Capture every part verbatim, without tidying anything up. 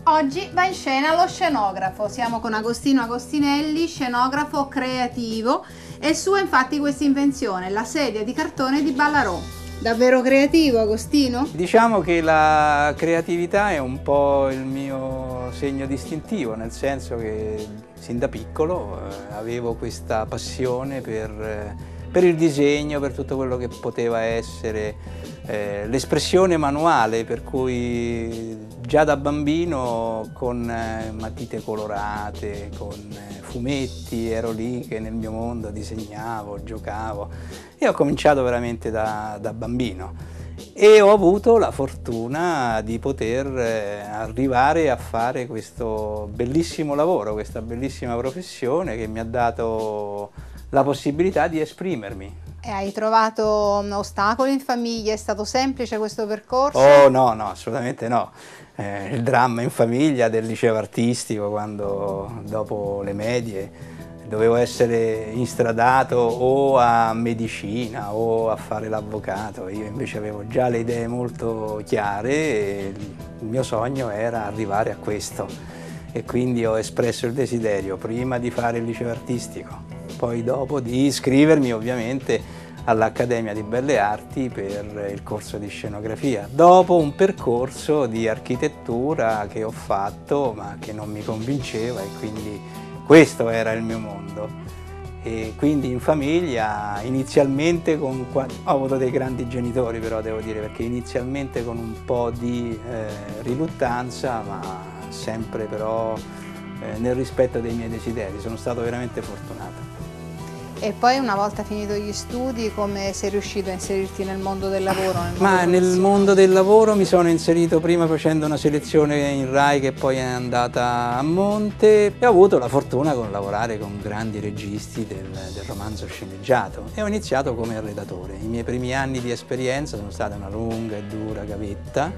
Oggi va in scena lo scenografo, siamo con Agostino Agostinelli, scenografo creativo, e sua infatti questa invenzione, la sedia di cartone di Ballarò. Davvero creativo, Agostino? Diciamo che la creatività è un po' il mio segno distintivo, nel senso che sin da piccolo eh, avevo questa passione per, eh, per il disegno, per tutto quello che poteva essere eh, l'espressione manuale, per cui già da bambino con eh, matite colorate, con eh, fumetti, ero lì che nel mio mondo disegnavo, giocavo e ho cominciato veramente da, da bambino. E ho avuto la fortuna di poter eh, arrivare a fare questo bellissimo lavoro, questa bellissima professione che mi ha dato la possibilità di esprimermi. E hai trovato ostacoli in famiglia? È stato semplice questo percorso? Oh no, no, assolutamente no. Eh, il dramma in famiglia del liceo artistico, quando dopo le medie dovevo essere instradato o a medicina o a fare l'avvocato. Io invece avevo già le idee molto chiare e il mio sogno era arrivare a questo, e quindi ho espresso il desiderio prima di fare il liceo artistico, poi dopo di iscrivermi ovviamente all'Accademia di Belle Arti per il corso di scenografia, dopo un percorso di architettura che ho fatto ma che non mi convinceva, e quindi questo era il mio mondo. E quindi in famiglia inizialmente con, ho avuto dei grandi genitori, però devo dire, perché inizialmente con un po' di eh, riluttanza, ma sempre però eh, nel rispetto dei miei desideri. Sono stato veramente fortunato. E poi una volta finito gli studi, come sei riuscito a inserirti nel mondo del lavoro? Nel mondo Ma nel mondo del lavoro mi sono inserito prima facendo una selezione in Rai che poi è andata a monte, e ho avuto la fortuna di lavorare con grandi registi del, del romanzo sceneggiato, e ho iniziato come redatore. I miei primi anni di esperienza sono stata una lunga e dura gavetta.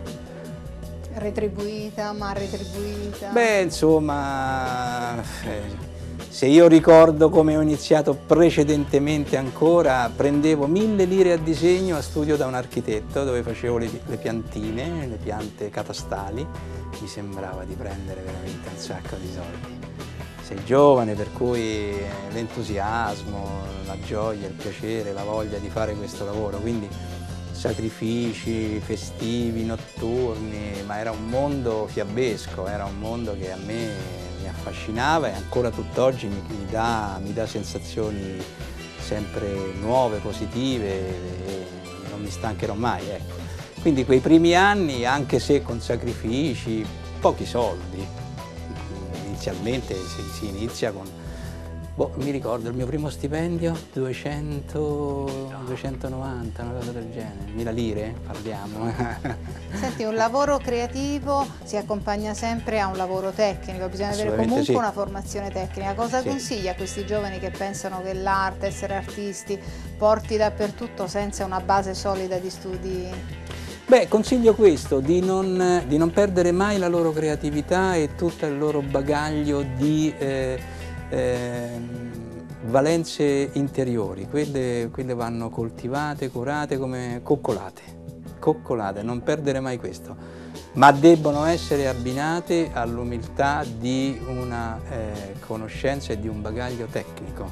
Retribuita, ma retribuita? Beh, insomma, eh, se io ricordo come ho iniziato precedentemente ancora, prendevo mille lire a disegno a studio da un architetto, dove facevo le, le piantine, le piante catastali. Mi sembrava di prendere veramente un sacco di soldi. Sei giovane, per cui l'entusiasmo, la gioia, il piacere, la voglia di fare questo lavoro, quindi sacrifici festivi, notturni, ma era un mondo fiabesco, era un mondo che a me mi affascinava e ancora tutt'oggi mi, mi, dà, mi dà sensazioni sempre nuove, positive, e non mi stancherò mai, ecco. Quindi quei primi anni, anche se con sacrifici, pochi soldi, inizialmente si, si inizia con, boh, mi ricordo il mio primo stipendio, duecento, duecentonovanta, una cosa del genere, mila lire parliamo. Senti, un lavoro creativo si accompagna sempre a un lavoro tecnico, bisogna avere comunque sì. una formazione tecnica. Cosa Sì. consigli a questi giovani che pensano che l'arte, essere artisti, porti dappertutto senza una base solida di studi? Beh, consiglio questo, di non, di non perdere mai la loro creatività e tutto il loro bagaglio di eh, eh, valenze interiori. Quelle, quelle vanno coltivate, curate, come coccolate. coccolate, non perdere mai questo, ma debbono essere abbinate all'umiltà di una eh, conoscenza e di un bagaglio tecnico,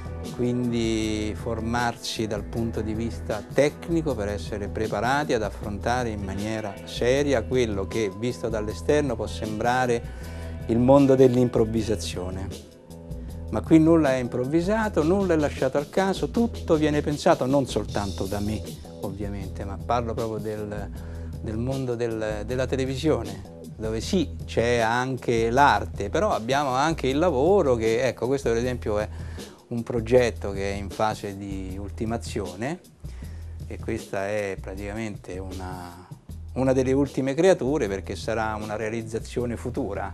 quindi formarsi dal punto di vista tecnico per essere preparati ad affrontare in maniera seria quello che, visto dall'esterno, può sembrare il mondo dell'improvvisazione. Ma qui nulla è improvvisato, nulla è lasciato al caso, tutto viene pensato non soltanto da me, ovviamente, ma parlo proprio del, del mondo del, della televisione, dove sì, c'è anche l'arte, però abbiamo anche il lavoro che, ecco, questo per esempio è un progetto che è in fase di ultimazione, e questa è praticamente una, una delle ultime creature, perché sarà una realizzazione futura.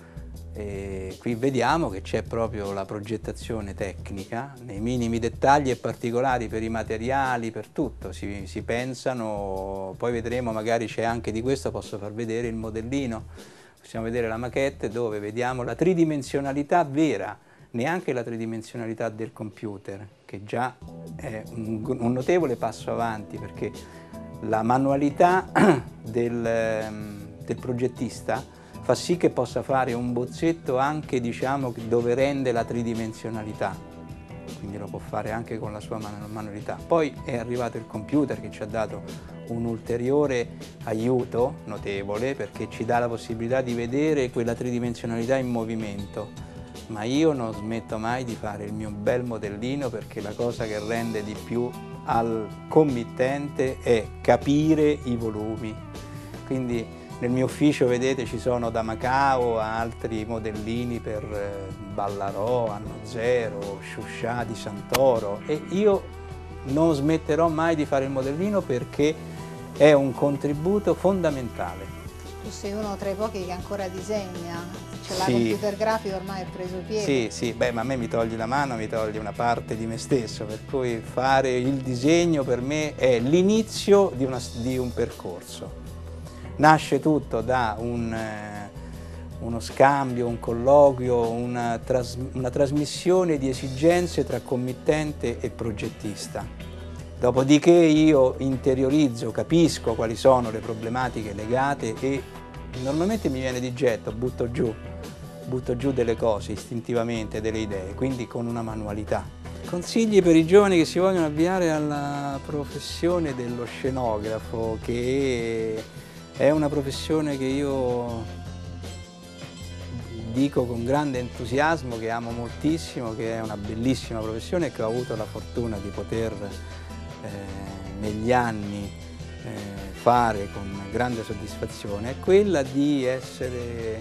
E qui vediamo che c'è proprio la progettazione tecnica nei minimi dettagli e particolari, per i materiali, per tutto, si, si pensano, poi vedremo, magari c'è anche di questo, posso far vedere il modellino, possiamo vedere la maquette dove vediamo la tridimensionalità vera, neanche la tridimensionalità del computer, che già è un, un notevole passo avanti, perché la manualità del, del progettista fa sì che possa fare un bozzetto anche, diciamo, dove rende la tridimensionalità, quindi lo può fare anche con la sua man manualità. Poi è arrivato il computer che ci ha dato un ulteriore aiuto notevole, perché ci dà la possibilità di vedere quella tridimensionalità in movimento, ma io non smetto mai di fare il mio bel modellino, perché la cosa che rende di più al committente è capire i volumi. Quindi nel mio ufficio, vedete, ci sono da Macao a altri modellini per Ballarò, Anno Zero, Sciuscià di Santoro, e io non smetterò mai di fare il modellino perché è un contributo fondamentale. Tu sei uno tra i pochi che ancora disegna, cioè la Sì. computer grafica ormai è preso piede. Sì, sì, beh, ma a me mi togli la mano, mi togli una parte di me stesso, per cui fare il disegno per me è l'inizio di, di un percorso. Nasce tutto da un, eh, uno scambio, un colloquio, una, tras una trasmissione di esigenze tra committente e progettista. Dopodiché io interiorizzo, capisco quali sono le problematiche legate e normalmente mi viene di getto, butto giù, butto giù delle cose istintivamente, delle idee, quindi con una manualità. Consigli per i giovani che si vogliono avviare alla professione dello scenografo, che è una professione che io dico con grande entusiasmo, che amo moltissimo, che è una bellissima professione e che ho avuto la fortuna di poter eh, negli anni eh, fare con grande soddisfazione, è quella di essere eh,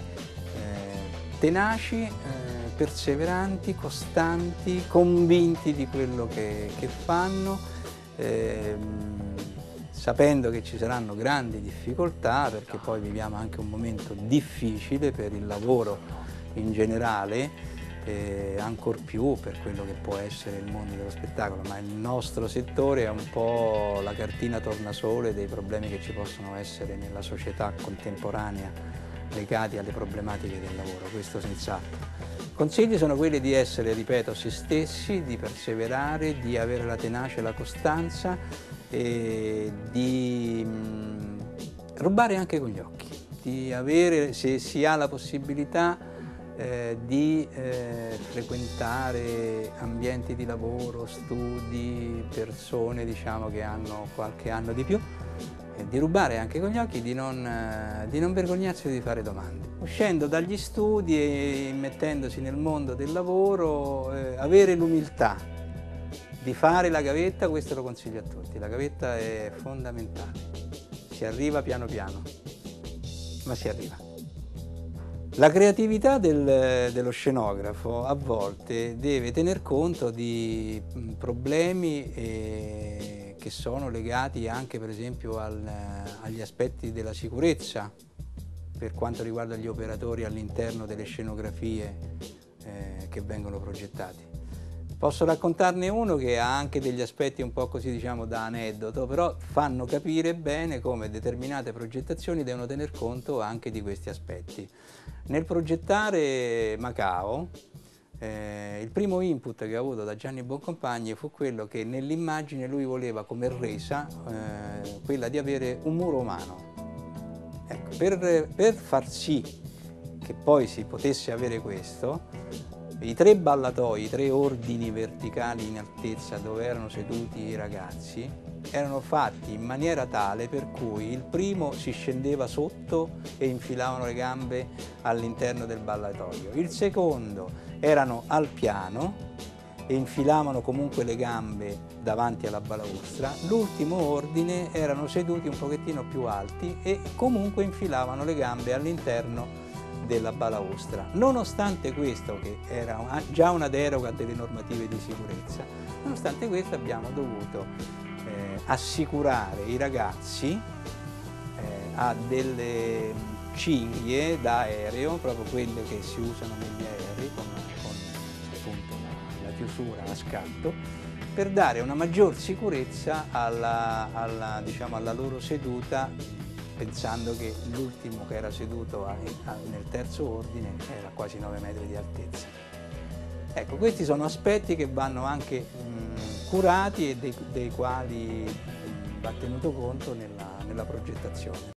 tenaci, eh, perseveranti, costanti, convinti di quello che, che fanno, eh, sapendo che ci saranno grandi difficoltà, perché poi viviamo anche un momento difficile per il lavoro in generale, eh, ancor più per quello che può essere il mondo dello spettacolo, ma il nostro settore è un po' la cartina tornasole dei problemi che ci possono essere nella società contemporanea legati alle problematiche del lavoro, questo senz'altro. I consigli sono quelli di essere, ripeto, se stessi, di perseverare, di avere la tenacia e la costanza, e di mh, rubare anche con gli occhi, di avere, se si ha la possibilità, eh, di eh, frequentare ambienti di lavoro, studi, persone, diciamo, che hanno qualche anno di più, e di rubare anche con gli occhi, di non, eh, di non vergognarsi di fare domande. Uscendo dagli studi e mettendosi nel mondo del lavoro, eh, avere l'umiltà di fare la gavetta, questo lo consiglio a tutti, la gavetta è fondamentale, si arriva piano piano, ma si arriva. La creatività del, dello scenografo a volte deve tener conto di problemi eh, che sono legati anche, per esempio, al, agli aspetti della sicurezza per quanto riguarda gli operatori all'interno delle scenografie eh, che vengono progettate. Posso raccontarne uno che ha anche degli aspetti un po' così, diciamo, da aneddoto, però fanno capire bene come determinate progettazioni devono tener conto anche di questi aspetti. Nel progettare Macao, eh, il primo input che ho avuto da Gianni Boncompagni fu quello che nell'immagine lui voleva come resa eh, quella di avere un muro umano. Ecco, per, per far sì che poi si potesse avere questo, i tre ballatoi, i tre ordini verticali in altezza dove erano seduti i ragazzi, erano fatti in maniera tale per cui il primo si scendeva sotto e infilavano le gambe all'interno del ballatoio, il secondo erano al piano e infilavano comunque le gambe davanti alla balaustra, l'ultimo ordine erano seduti un pochettino più alti e comunque infilavano le gambe all'interno della balaustra. Nonostante questo, che era già una deroga delle normative di sicurezza, nonostante questo abbiamo dovuto eh, assicurare i ragazzi eh, a delle cinghie da aereo, proprio quelle che si usano negli aerei con, con appunto la, la chiusura a scatto, per dare una maggior sicurezza alla, alla, diciamo, alla loro seduta, pensando che l'ultimo che era seduto a, a, nel terzo ordine era quasi nove metri di altezza. Ecco, questi sono aspetti che vanno anche mh, curati e dei, dei quali mh, va tenuto conto nella, nella progettazione.